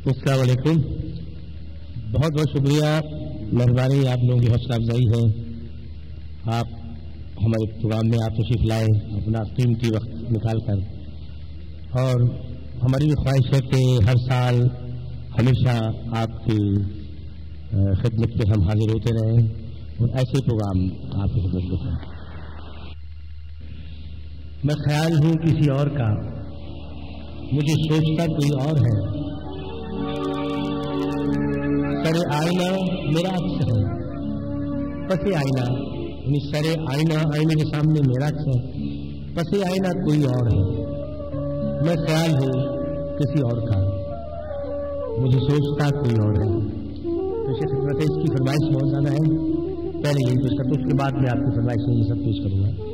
अस्सलाम वालेकुम। बहुत बहुत शुक्रिया, मेहरबानी, आप लोगों की हौसला अफजाई है। आप हमारे प्रोग्राम में आप तशरीफ लाए अपना कीमती वक्त निकाल कर, और हमारी भी ख्वाहिश है कि हर साल हमेशा आपकी खिदमत पे हम हाजिर होते रहें और ऐसे प्रोग्राम आपकी खिदमत में करें। मैं ख्याल हूँ किसी और का, मुझे सोचता कोई और है, सरे आईना मेरा अक्स है, पसे आईना यानी सरे आईना, आईने के सामने मेरा अक्स है, पसे आईना कोई और है। मैं ख्याल हूँ किसी और का, मुझे सोचता कोई और है। तो इसे खिदमत है, इसकी फरमाइश बहुत ज़्यादा है, पहले यही पेश करता हूँ, उसके बाद में आपकी फरमाइश ये सब पेश करूँगा।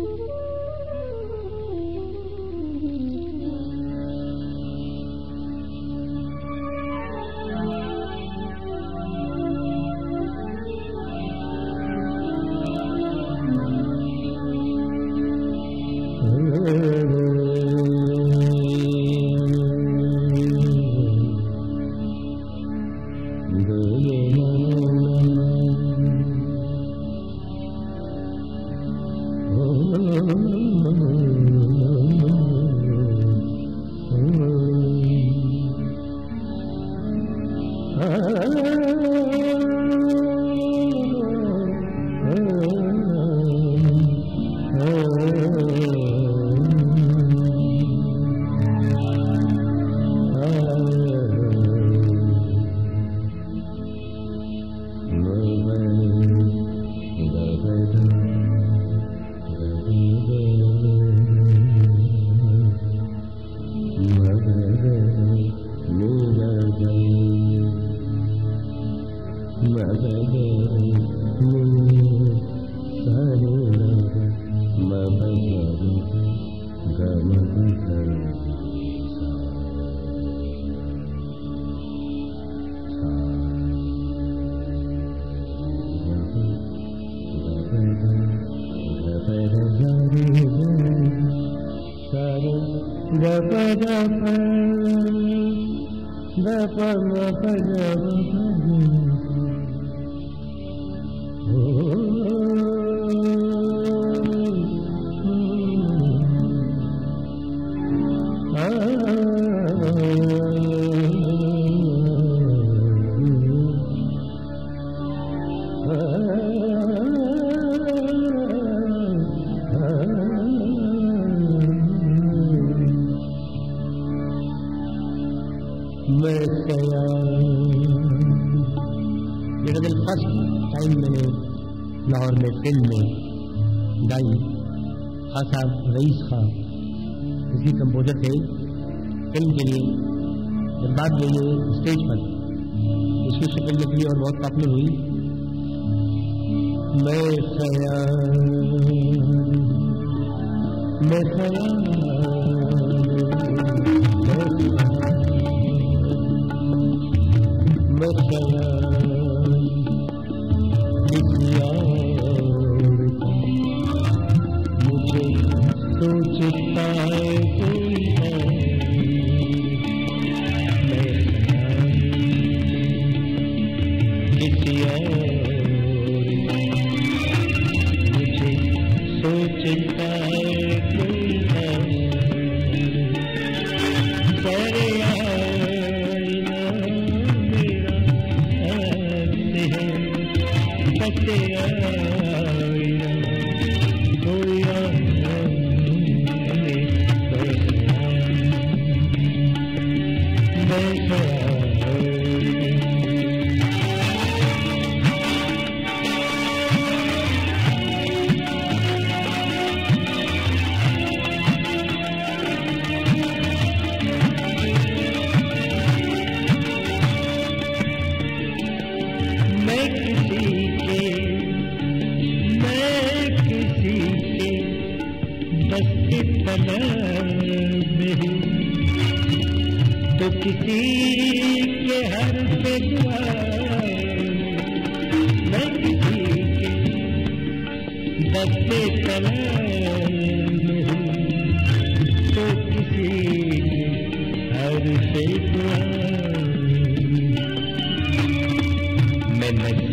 इसकी कंपोजर थे फिल्म के लिए, जब बाद में ये स्टेज पर इसकी शक्ल निकली और बहुत पॉपुलर हुई। मैं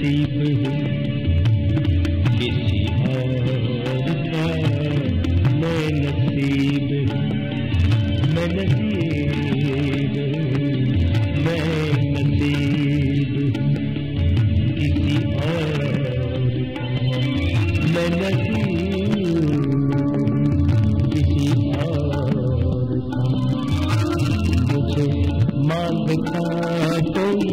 नसीब हूँ किसी और का, मैं नसीब हूँ, मैं नसीब हूँ, मैं नसीब हूँ किसी और का, मैं नसीब किसी और का, मुझे मांगता कोई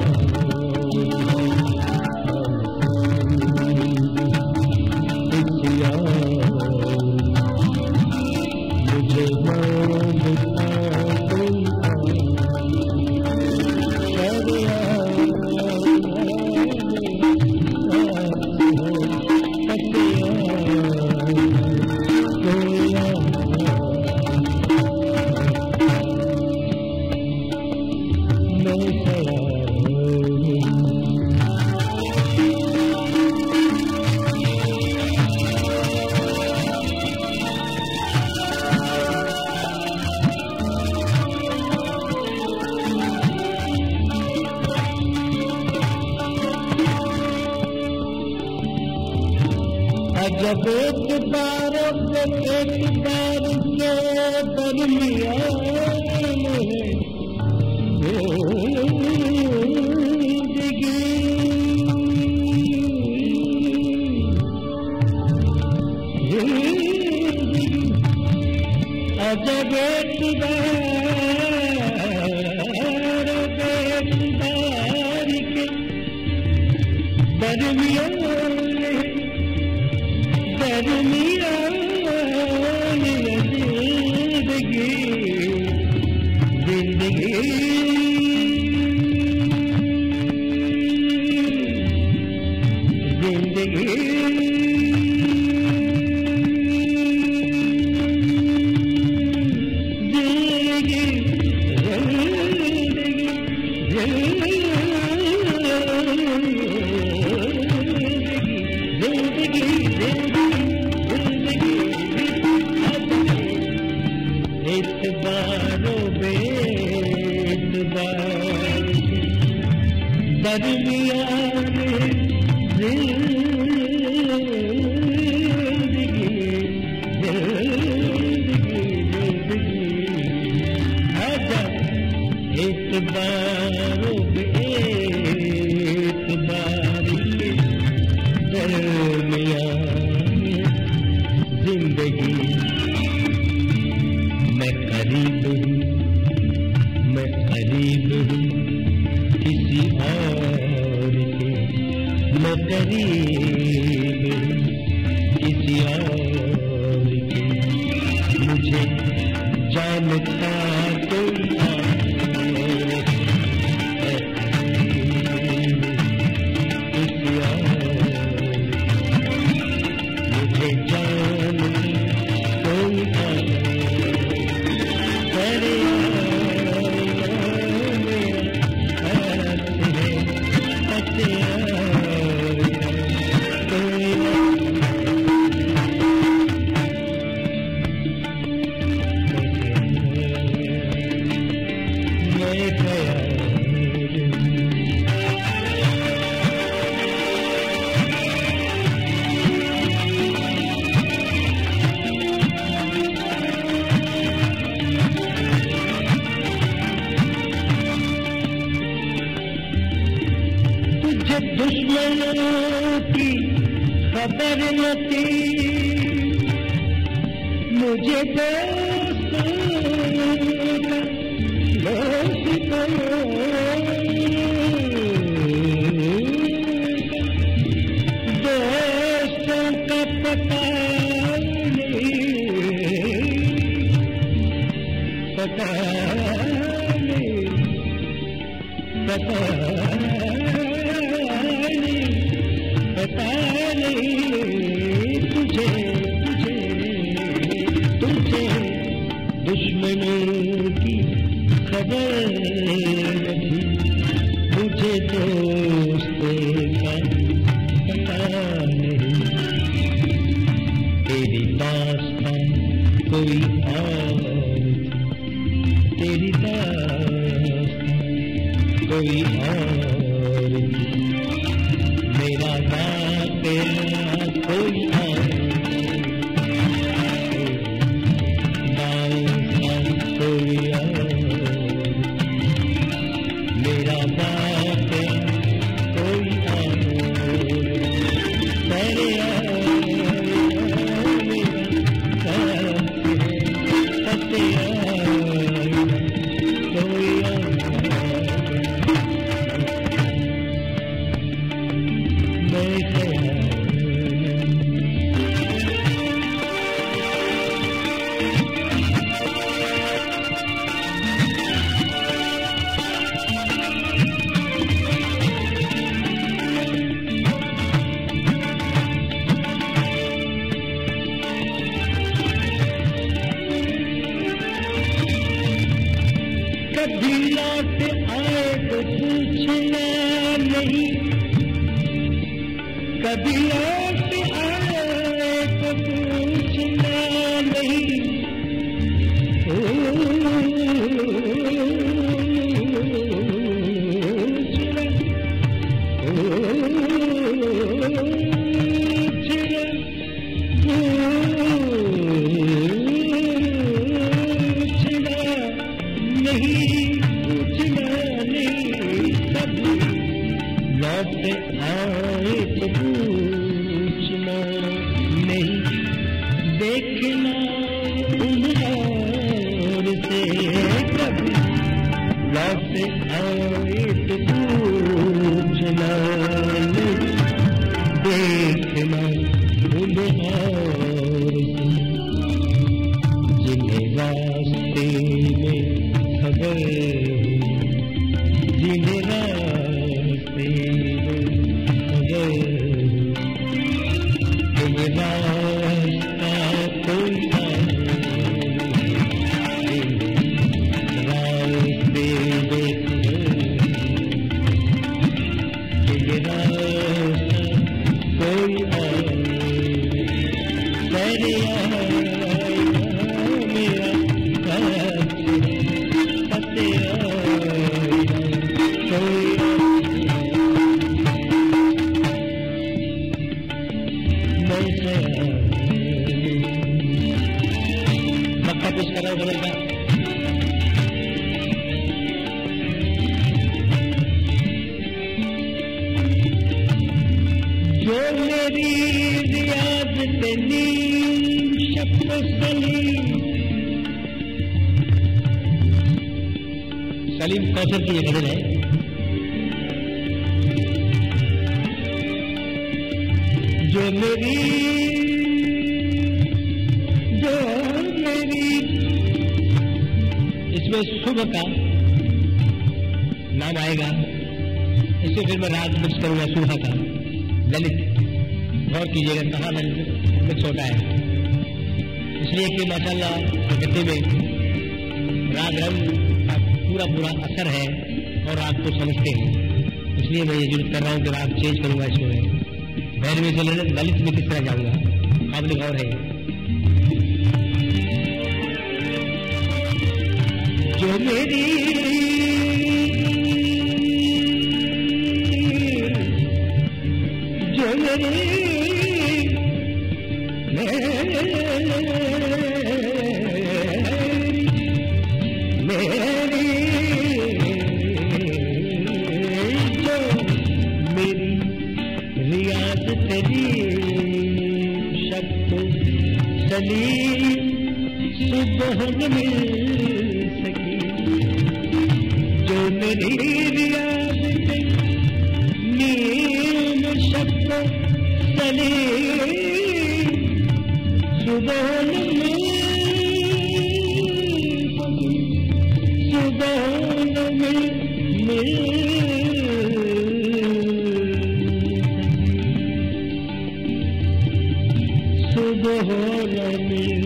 जब एक बार के दरमियान जब एक बार के दरमियान कोई और, बाएं सा कोई और, मेरा बाप कोई और, मेरे कभी लौट आए तो पूछना नहीं, कभी लौट आए तो पूछना नहीं, सलीम कौशल की ये गजल है। जो मेरी इसमें सुबह का नाम आएगा, इससे फिर मैं राग मिक्स करूंगा सुबह का ललित। गौर कीजिएगा कहाँ ललित मिक्स होता है, इसलिए कि माशाल्लाह प्रकृति में राग रंग का पूरा असर है और राग को समझते हैं, इसलिए मैं ये जरूर कर रहा हूँ कि राग चेंज करूंगा इसमें। भैरवी से ललित में किस तरह जाऊंगा, काबिल गौर है। जो मेरी सुबह न मिल सकी, जो मेरी रियाज़त नीम शब्द सलीम सुबह न मिल सकी, सुबह न मिल सुबह न मिल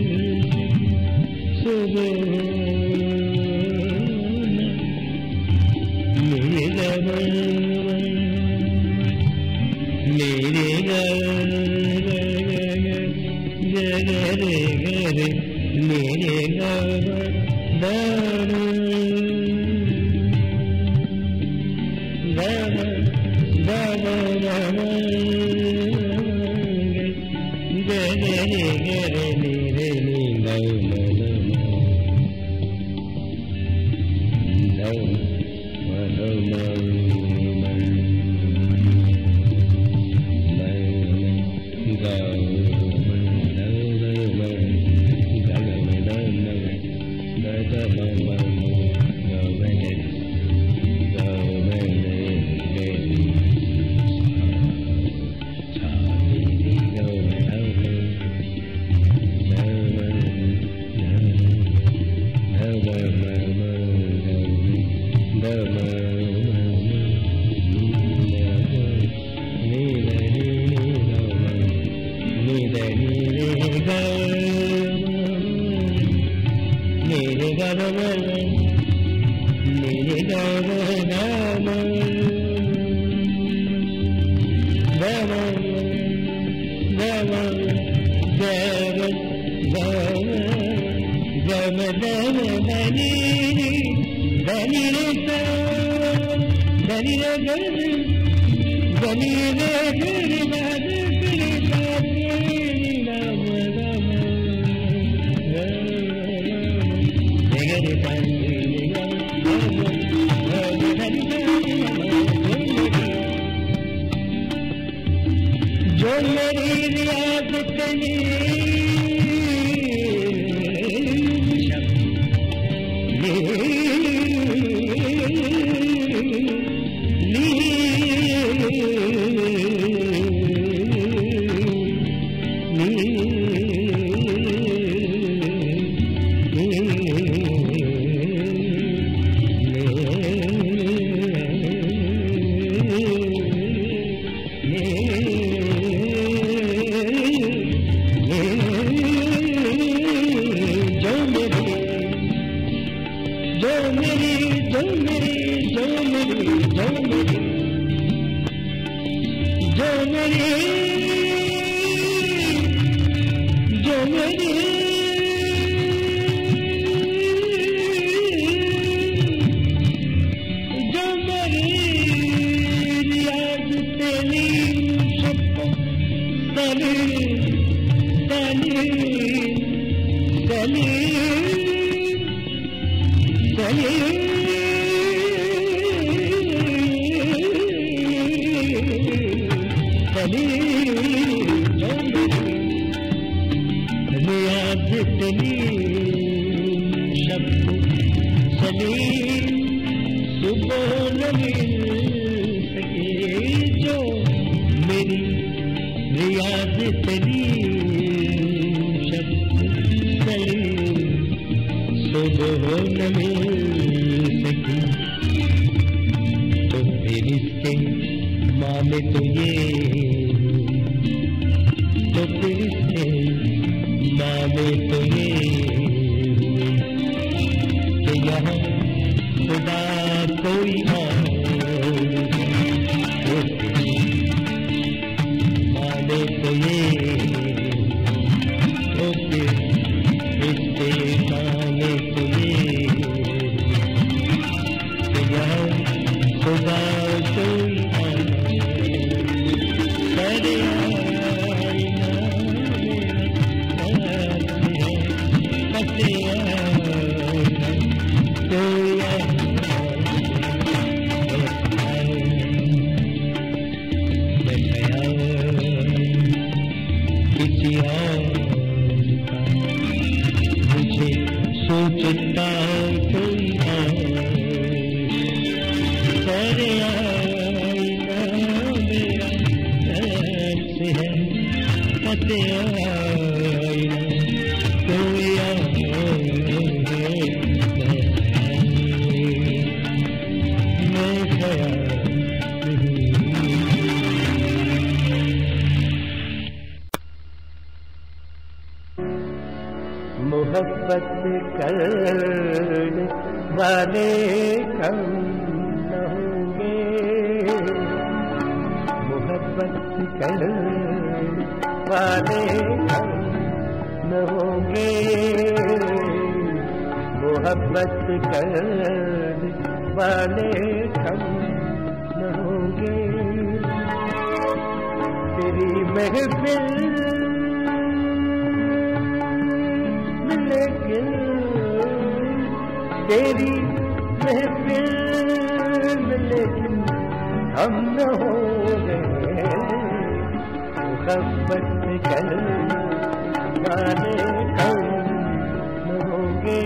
तेरी महफिल में लेकिन हम न हो गए, मोहब्बत कर जाने हम न होंगे।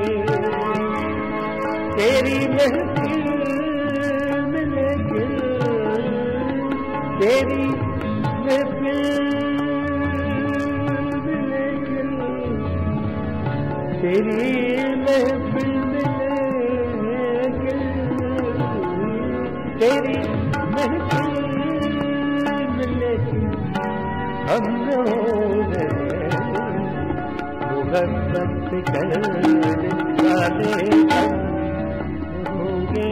तेरी महफिल में लेकिन तेरी महफिल में लेकिन तेरी महफिल में लेकिन तेरी महफिल में लेकिन हम न हो गए, मोहब्बत कर जाने हम होंगे।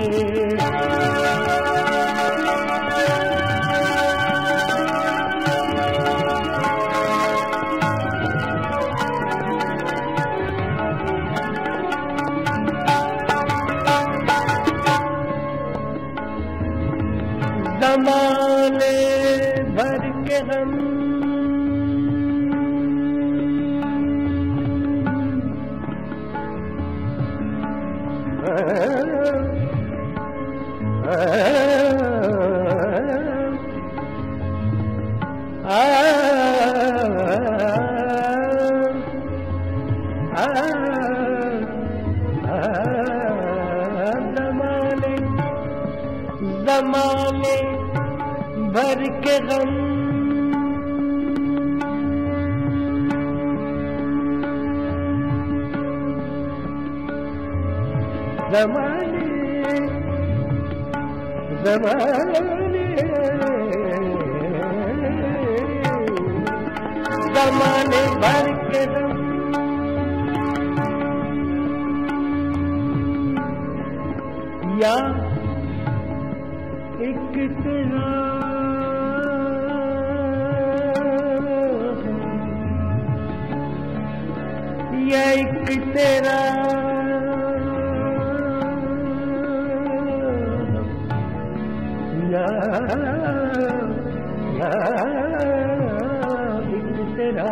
ज़माने भर के हम ज़माने भर के गम ज़माने ज़माने ज़माने भर के गम या एक तेरा या एक तेरा या एक तेरा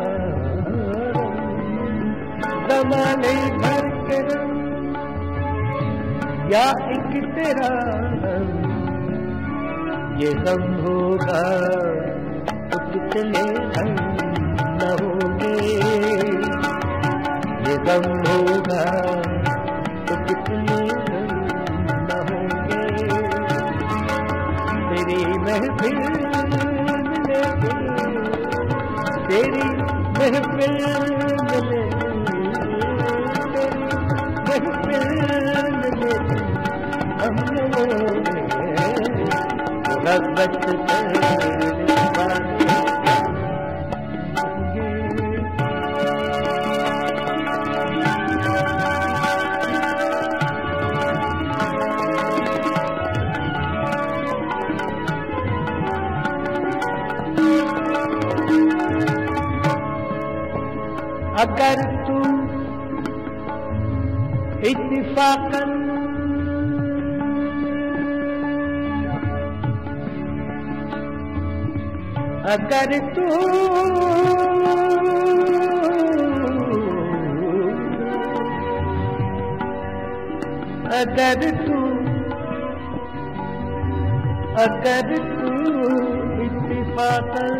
ज़माने भर के रंग या एक तेरा ये सब होगा तो कितने हम न होंगे, ये सब होगा तो कितने हम न होंगे। तेरी महफिल मिले तेरी महफिल मिले तेरी महफिल मिले हम न होंगे, मोहब्बत अगर तू इत्तिफाकन अगर तू अगर तू इत्तिफाकन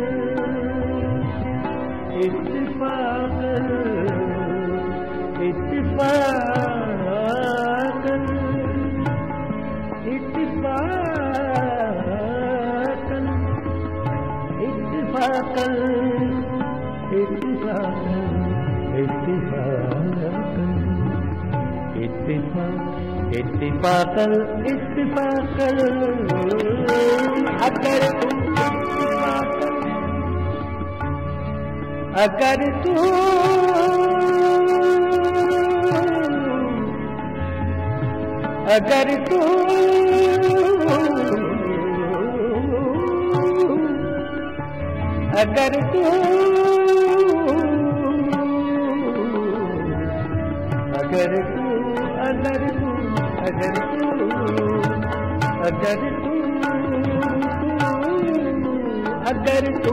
इत्तिफाकन इत्तिफाकन इत्तिफाकन इत्तिफाकन इत्तिफाकन इत्तिफाकन इत्तिफाकन अगर तू अगर तू अगर तू अगर तू अगर तू अगर तू अगर तू अगर तू अगर तू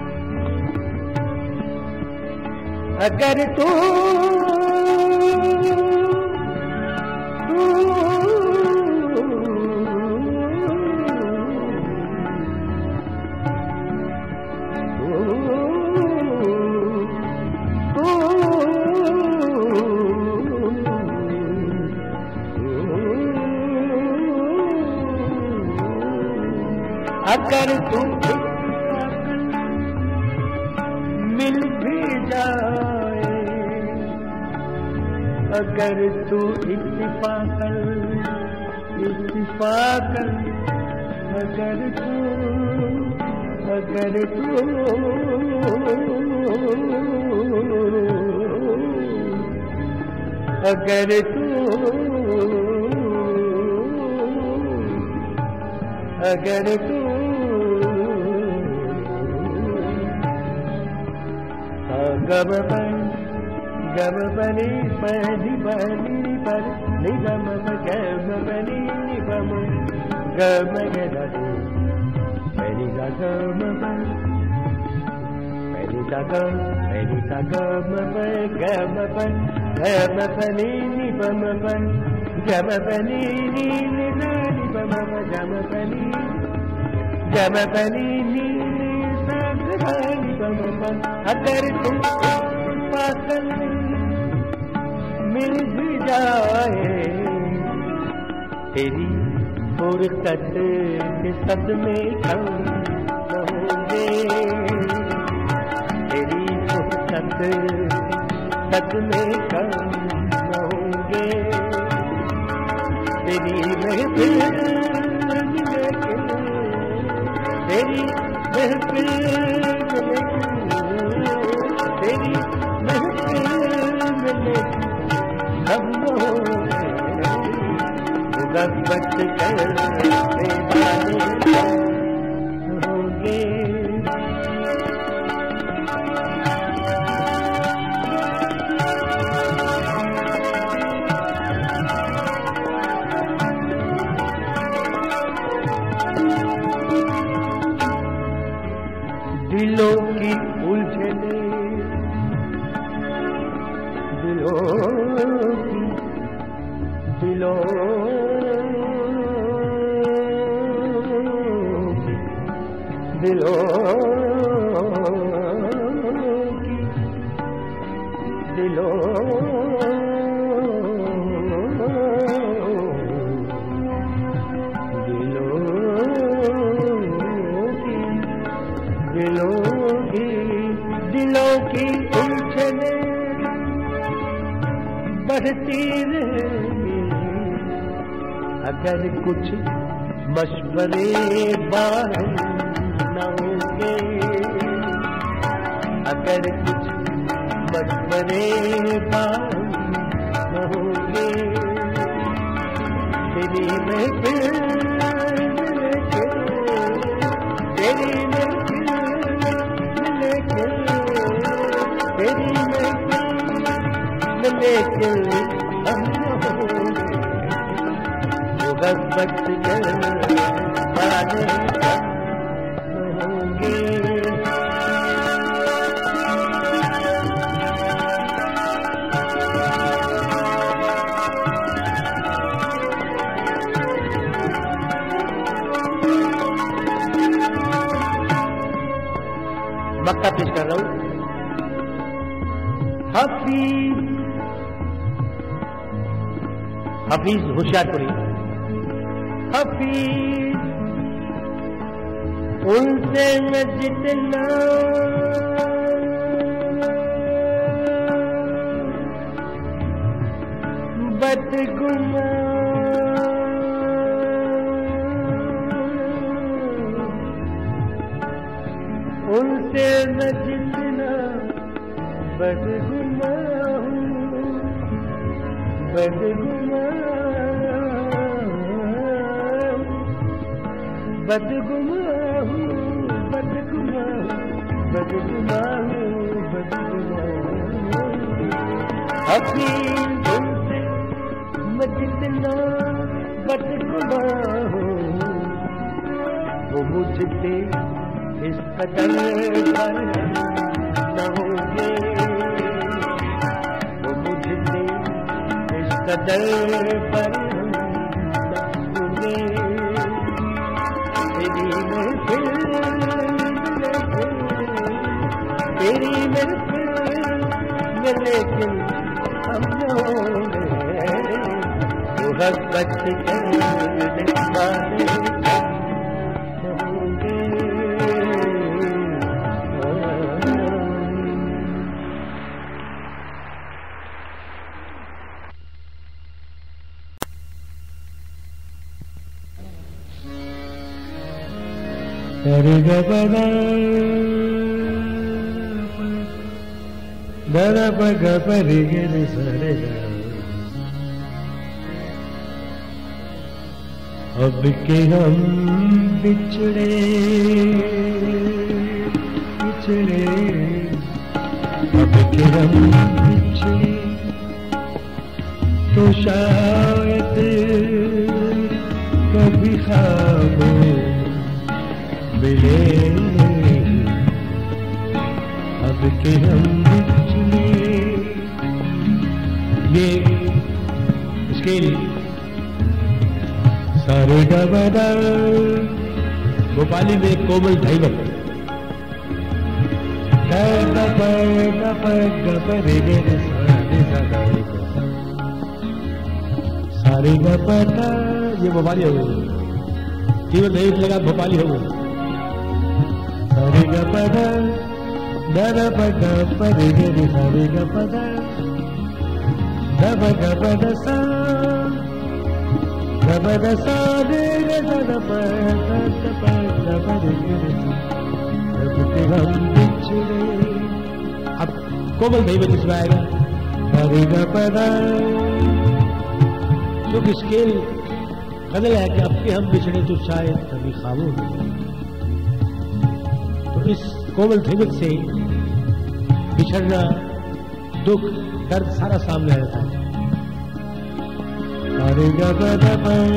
अगर तू अगर तू मिल भी जाए, अगर तू इत्तिफाकन अगर तू अगर तू अगर तू गम बनी बनी बनी पर निगम गम बनी निगम गम गम मेरी गम मेरी गम मेरी गम बनी निगम गम बनी निगम गम बनी अगर तुम पागल मिल भी जाए, तेरी फुर्सत के सदमे कम न होंगे, तेरी फुर्सत सदमे कम न होंगे, तेरी महफिल तेरी महफिल तेरी महफिल में हम मुहब्बत करने वाले होंगे। दिलों की उलझने दिलों की उलझने बढ़ती रहेंगी, अगर कुछ मशवरे बाहर न होंगे, अगर कुछ मशवरे बाहर न होंगे, तेरी महफिल तेरी महफिल तेरी लेकिन हम मुहब्बत करने वाले होंगे। मक्का पेश कर रहा हूँ। हफीज होशियारपुरी। हफीज उनसे न जितना बदगुमान, उनसे न जितना बदगुमान बदगुमान बदगुमान बदगुमान बदगुमान बदगुमान हफीज उनसे मैं जितना बदगुमान वो मुझसे इस कदर पर न होंगे, वो मुझसे इस कदर पर न होंगे, तेरी महफिल तेरी महफिल में लेकिन हम होंगे मुहब्बत करने वाले होंगे। सारे गपदा दर पग परि गिर सारे अब के हम बिछड़े बिछड़े अब के हम बिछड़े तो शायद कभी ख्वाबों मिले अब के हम बिछड़े। ये स्केल सारे गबदा भोपाली में कोमल धैवत सारे गपदा ये भोपाली हो गई, धैवत धैवत लगा भोपाली हो गई। सारे गपदा दर पग परि गिर सारे गपदा दब गपद सा गपद सा रे दर पग हम बिछड़े। अब कोमल धैवत इसमें आएगा सारे गपदा, क्योंकि स्केल गजल है कि अब के हम बिछड़े तो शायद कभी ख्वाबों में। तो इस कोमल धैवत से बिछड़ना, दुख, दर्द सारा सामने आ जाता है। सारे गपदा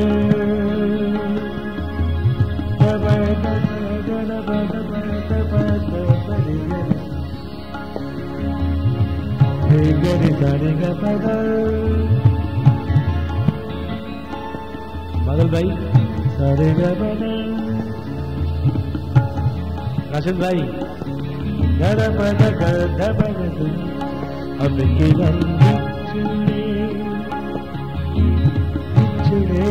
बादल भाई, सारे गपदा राशिद भाई, अब के हम बिछड़े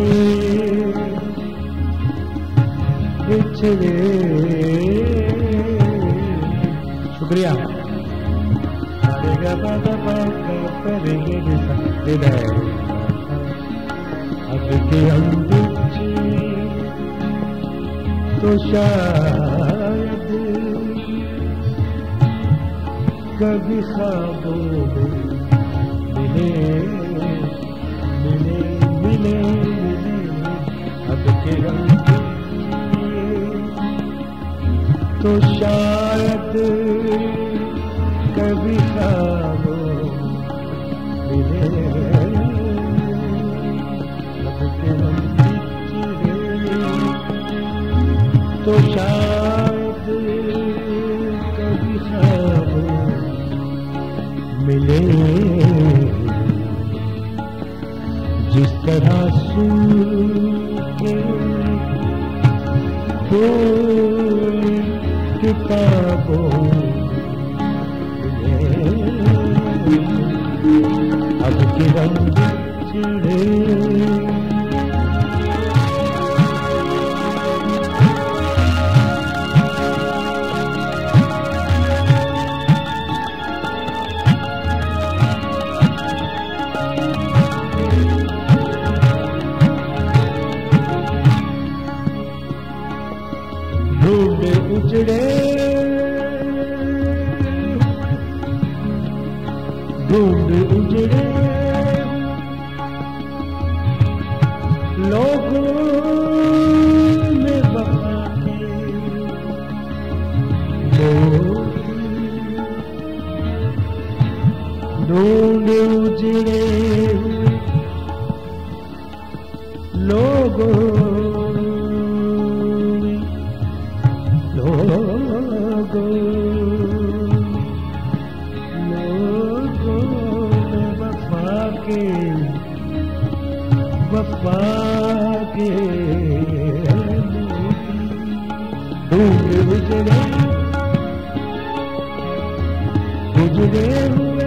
बिछड़े। शुक्रिया। सारे गपदा अब के हम बिछड़े तो शायद कभी ख्वाबों में मिले मिले मिले मिले। अब के हम तो शायद कभी ख्वाबों मिले। अब के हम तो शायद कभी ख्वाबों मिले। जिस तरह सूखे फूल किताबों मिले, अब के हम बिछड़े। उजड़े ढूंढ उजड़े लोगों में वफा ढूंढ उजड़े लोगों वफा के ढूंढ उजड़े उजड़े हुए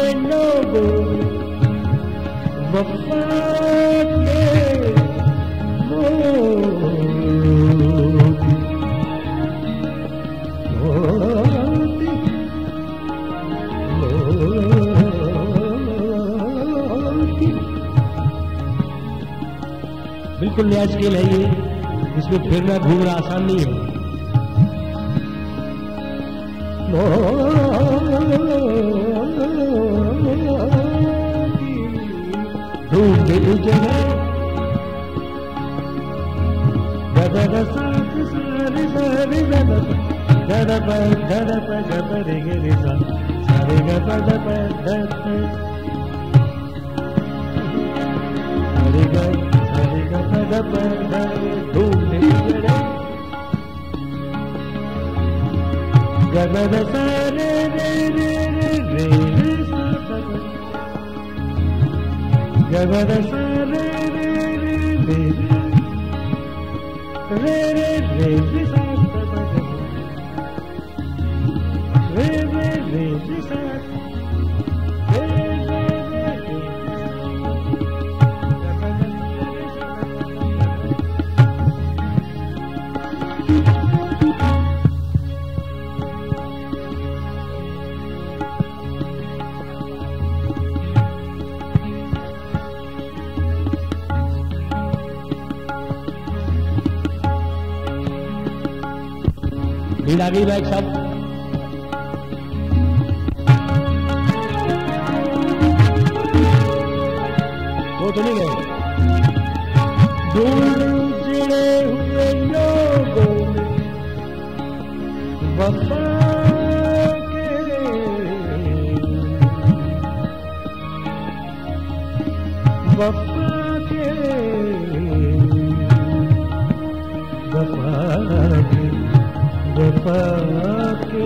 हुए लोगों वफा के बिल्कुल नया स्केल है ये, इसमें फेरना घूमना आसान नहीं है। ढूंढे तुझे गदर साथ सारे सारे गदर गदर गदर गदर गे सा सारे गदर गदर सारे गदर ढूंढे तुझे गदर सारे रे रे रे रे सा गदर सारे रे रे रे रे रे रे रे सा रे रे रे रे सा लीड आ गई भाई साहब। वो तो नहीं गए। दूर चिड़े हुए लोगों में वफा के वफा के वफा के वफा के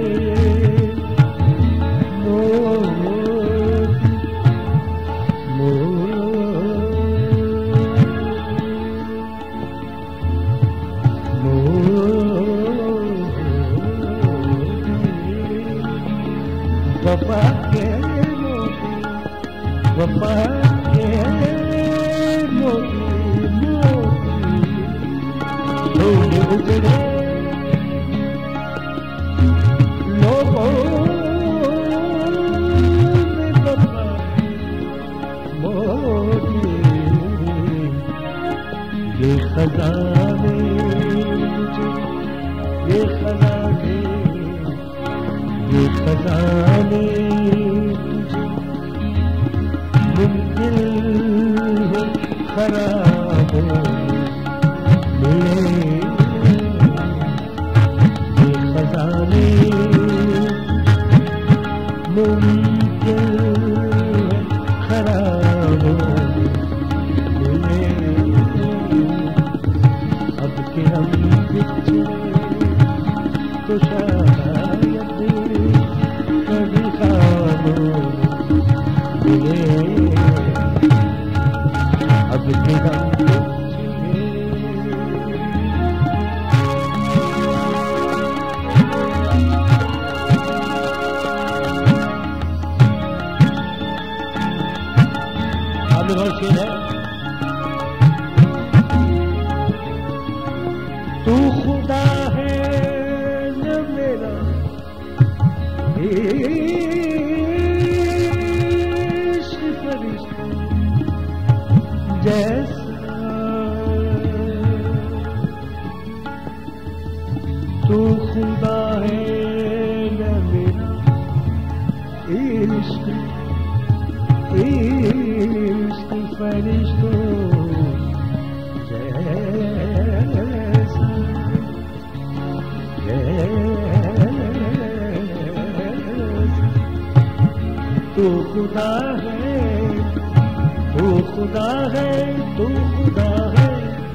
वफा के वफा के मोती उजड़े लोगों में वफा मोती ये खजाने ये खजाने ये खजाने मुमकिन है खराब मिले ये खजाने मुमकिन है खराब मिले अब के हम बिछड़े तो शायद कभी ख्वाब मिले अब के हम शेर है। तू खुदा है न मेरा इश्क फरिश्ता जैसा तू खुदा है न मेरा इश्क फरिश्तों जैसा तू खुदा है तू खुदा है तू खुदा है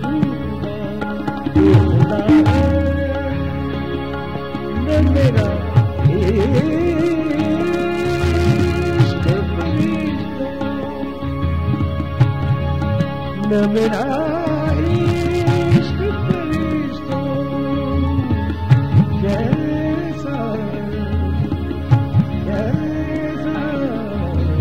तू खुदा है न मेरा न मेरा इश्क फरिश्तों जैसा जैसा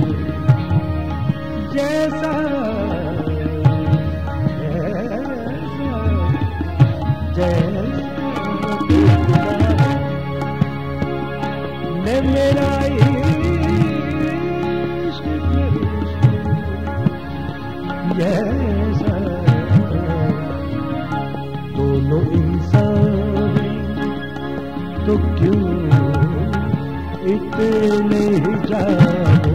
तो क्यों इतने ही जानो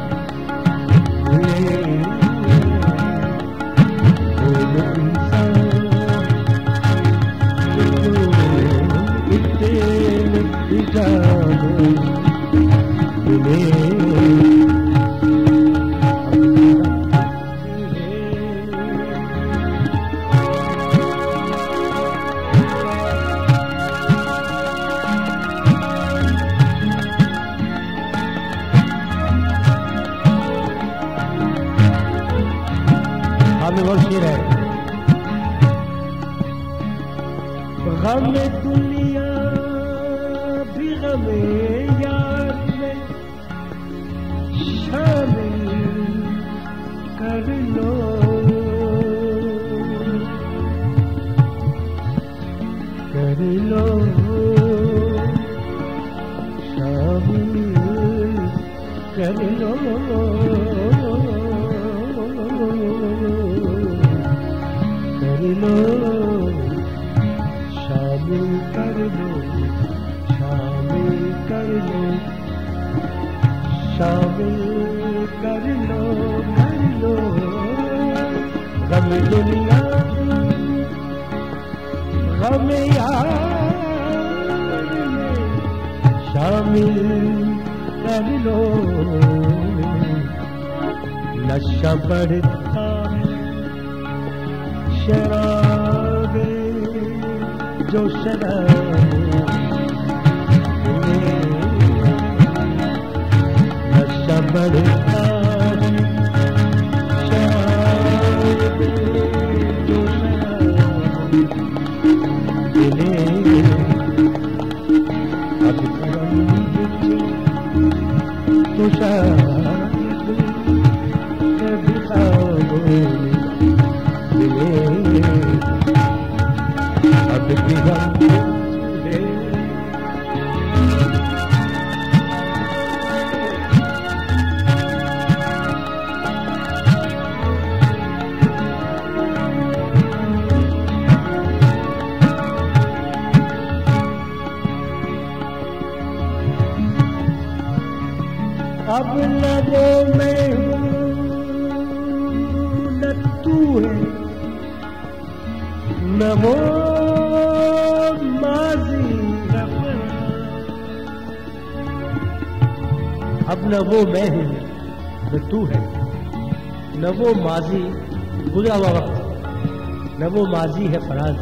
गम दुनिया भी गमे यार में शामिल कर लो, कर लो शामिल कर लो, कर लो शामिल कर लो, शामिल कर लो, शामिल कर लो, कर लो गम दुनिया गम यार में शामिल कर लो। नशा बढ़ता शराबे जो शराब नशा बढ़ता शराब जो शराब दिले अब करम तो शायद कभी खाओगे दिले अब की अब लबों में न तू है न वो माजी अब न वो मैं हूँ न तू है न वो माजी गुजरा हुआ वक्त न वो माजी है फराज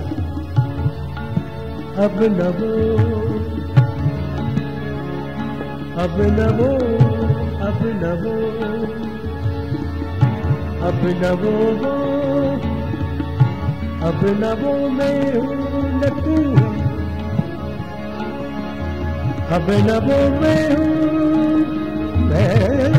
अब न वो अब न वो अब न वो अब न वो अब न वो मैं हूँ न तू है अब न वो मैं हूँ मैं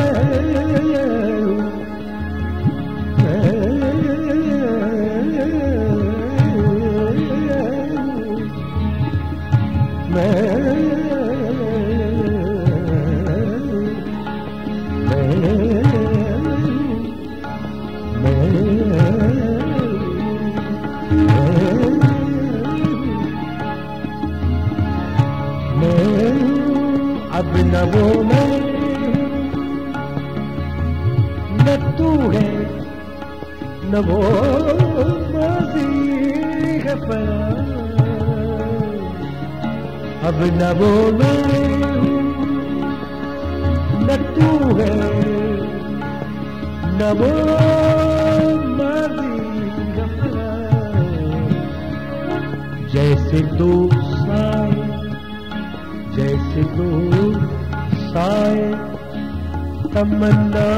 अब न वो मैं न तू है न वो माज़ी है फराज अब न वो मैं न तू है न वो माज़ी है फराज जैसे दो साए जैसे दो साए तमन्ना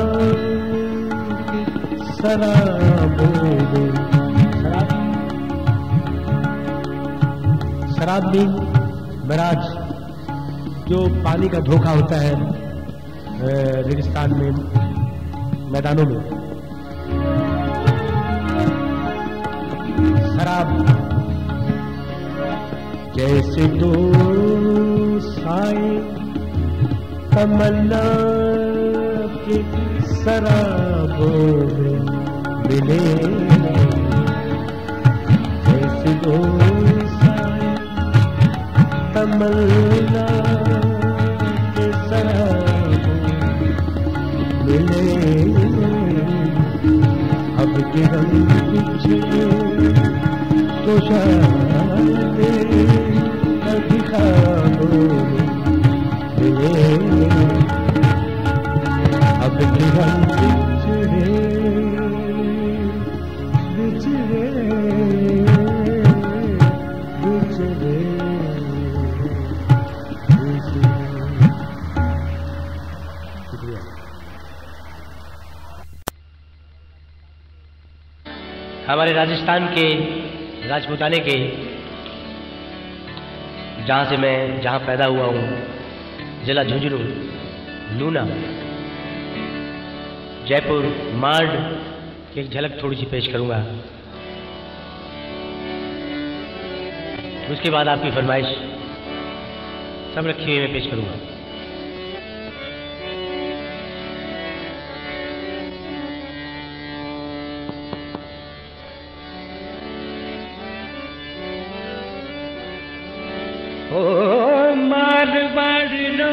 शराब भी मिराज जो पानी का धोखा होता है रेगिस्तान में मैदानों में शराब जैसे दो साए तमन्ना के शराबों में मिले जैसे दो साए तमन्ना के सराबों मिले अब के रंग बिछड़े तो शायद कभी ख्वाबों मिले अब के रंग बिछड़े बिछड़े बिछड़े। हमारे राजस्थान के राजपूताने के, जहाँ पैदा हुआ हूँ, जिला झुंझुनू, लूना, जयपुर, मांड की एक झलक थोड़ी सी पेश करूँगा। उसके बाद आपकी फरमाइश सब रखी हुई मैं पेश करूँगा। ओ मारवाड़ लो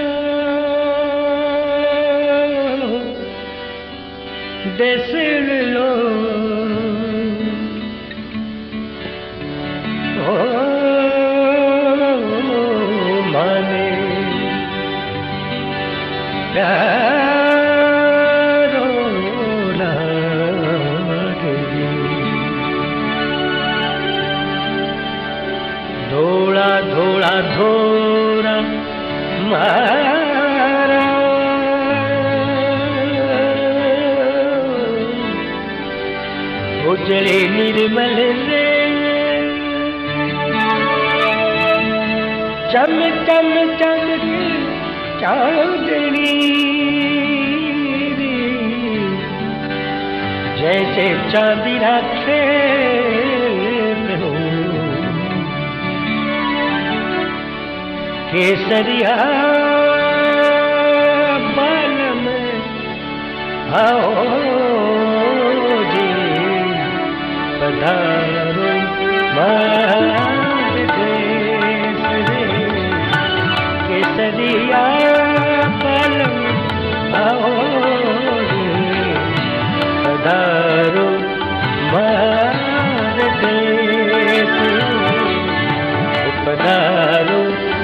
देश लो, ओ माने प्यारो लागे, धोड़ा धोड़ा धोरा मारा उजड़े निर्मल रे, चम चम चमकी चांदनी जैसे चांदी रखे केसरिया बाल में आओ जी पधारो मार देश रे, केसरिया बाल में आओ जी पधारो मार देश, पधारो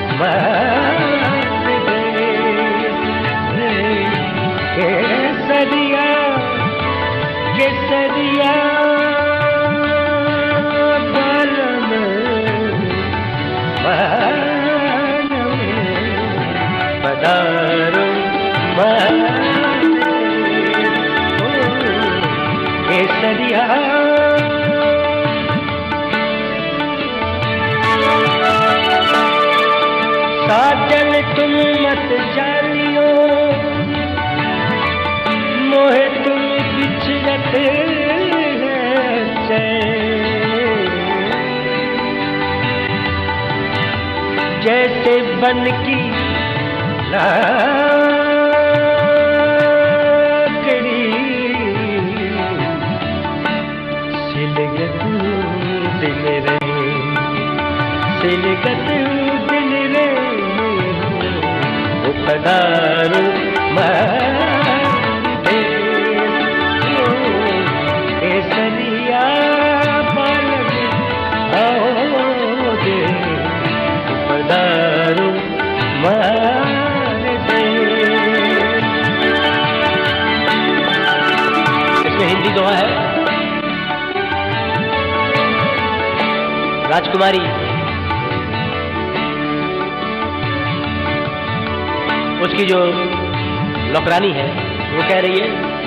केसरिया केसरिया बाल में पधारो केसरिया। साजन तुम मत जानियो मोहे तुम बिछड़त जैसे बन की लाकड़ी सिलगत दिल रे, सिलगत दिल रे पधारो केसरिया बाल में आओ दे पधारो इसमें हिंदी दुआ है। राजकुमारी उसकी जो नौकरानी है वो कह रही है,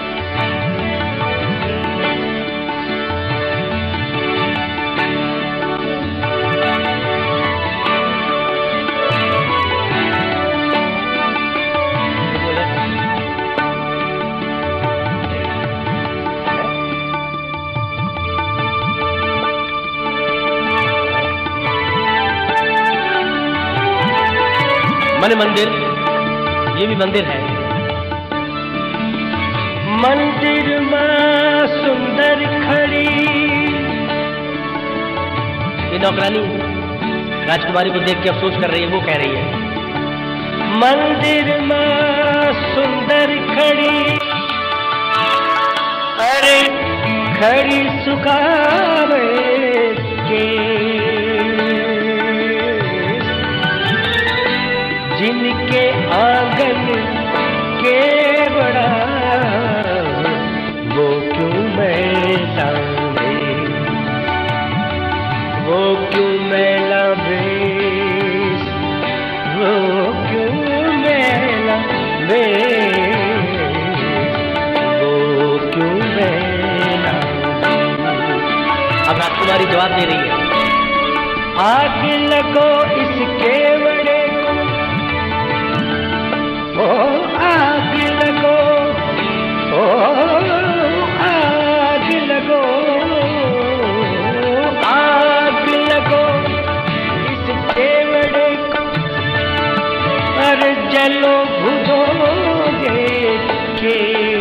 मन मंदिर, ये भी मंदिर है। मंदिर में सुंदर खड़ी ये नौकरानी राजकुमारी को देख के अफसोस कर रही है। वो कह रही है, मंदिर में सुंदर खड़ी, अरे खड़ी सुखावे के, जिनके आंगन के बड़ा वो क्यों मैला भेष, वो क्यों मैला भेष, वो क्यों मैला भेष, वो क्यों मैला भेष। अब राजकुमारी जवाब दे रही है, आग लगो इसके बड़े को, ओ आग लगो, ओ आग लगो, आग लगो इसके बड़े को, पर जलो भुनोगे के,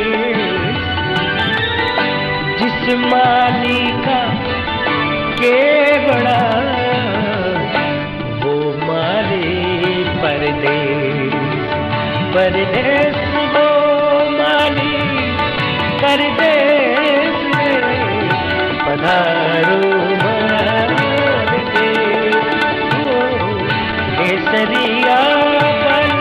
जिस माली का के बड़ा वो माली परदेश, परदेश वो माली परदेश में पधारो मार के, केसरिया पर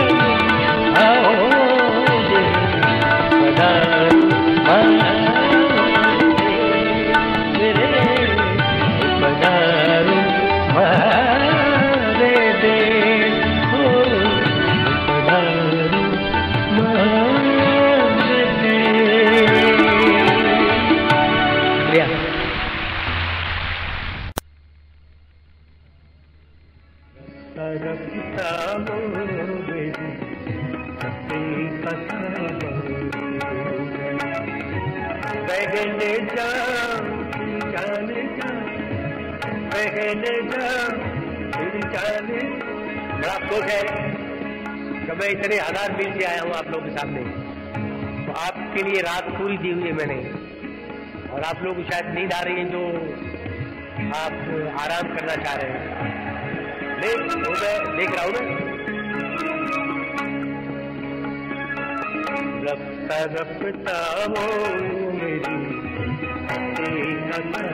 आओगे पधारो मार पधारो मारे दे, पधारो मारे दे। पहले जा जाने जा, पहले जा फिर जाने। बड़ा अफसोस है कि मैं इतने हजार मील से आया हूँ आप लोगों के सामने, तो आपके लिए रात पूरी दी हुई है मैंने, और आप लोग शायद नींद आ रही है जो आप आराम करना चाह रहे हैं। देख रहा हूँ मैं, रफ्ता रफ्ता वो मेरी रफ्ता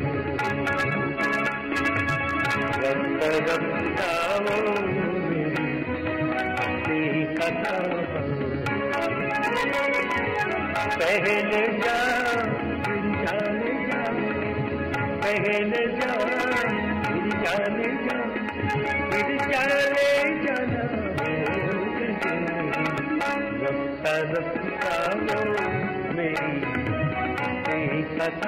रफ्ता वो मेरी कथा, पहले जा फिर जाने जा, पहले जा फिर जाने जा, फिर चले जाना रफ्ता रफ्ता वो मेरी कथा।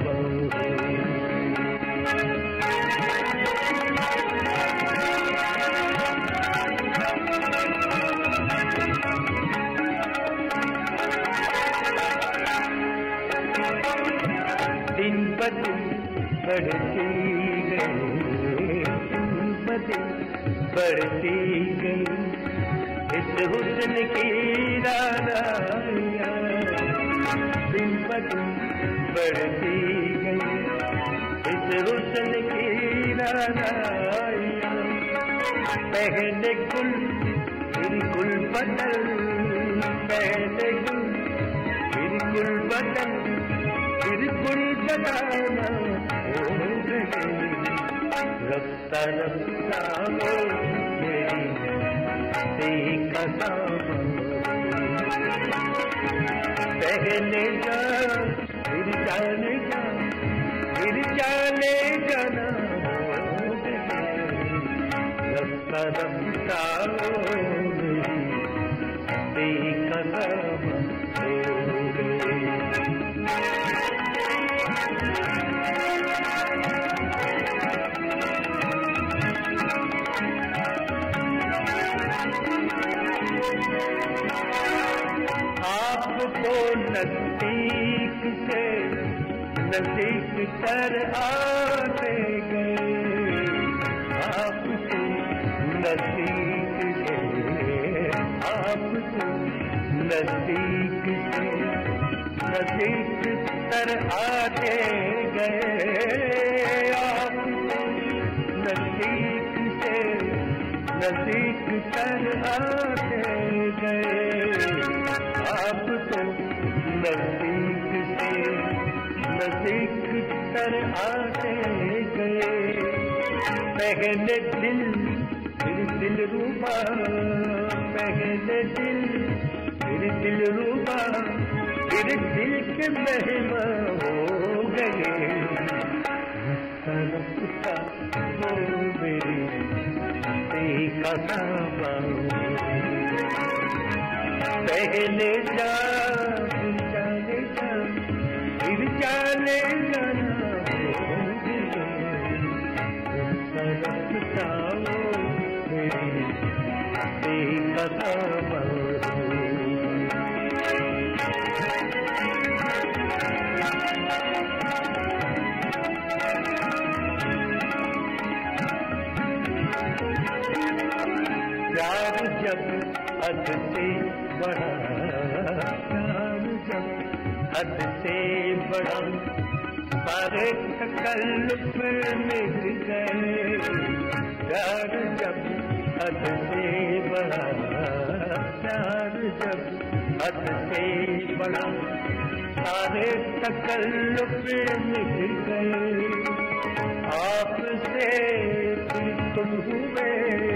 दिन ब दिन बढ़ती गई, दिन ब दिन बढ़ती गई इस हुस्न की रानाइयाँ, दिन ब दिन बढ़ती गई इस हुस्न की रानाइयाँ। पहले गुल फिर गुल बदल, पहले गुल फिर गुल बदल, फिर गुल जगाना हो गए, रफ्ता रफ्ता वो मेरी कथा। पहले जा फिर जाने जा, फिर जाने जाना हो गए, रफ्ता रफ्ता वो मेरी कथा हो गए। आपको नजदीक से नजदीक कर आते गए, आपको नजदीक से, आपको नजदीक से नजदीक कर आते गए, आपको नजदीक नजदीक कर आते गए, आप तो नजदीक से नजदीक कर आते गए। पहले दिल फिर दिल रूबा, पहले दिल फिर दिल रूबा, फिर दिल के मेहमा हो गए। रफ्ता हो मेरी का पहले जा चले जा फिर चले जाना रफ्ता हो मेरी का प्यार जब हद से बढ़ा, प्यार जब हद से बढ़ा, सारे तकल्लुफ मिट गए। प्यार जब हद से बढ़ा, प्यार जब हद से बढ़ा, सारे तकल्लुफ मिट गए। आपसे फिर तुम हुए,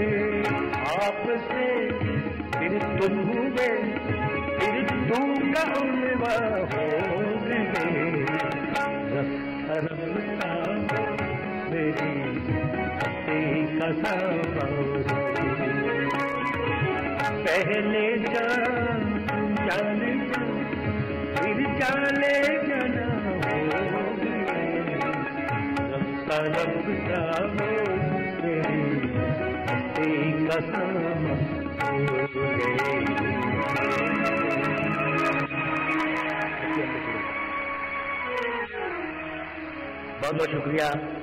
आपसे फिर तुम हुए, फिर तुम का उलवा हो गए। रफ्ता मेरी कसम पहले जाने फिर जाने जाना हो गए। रफ्ता मेरी कसम हो गई। बहुत बहुत शुक्रिया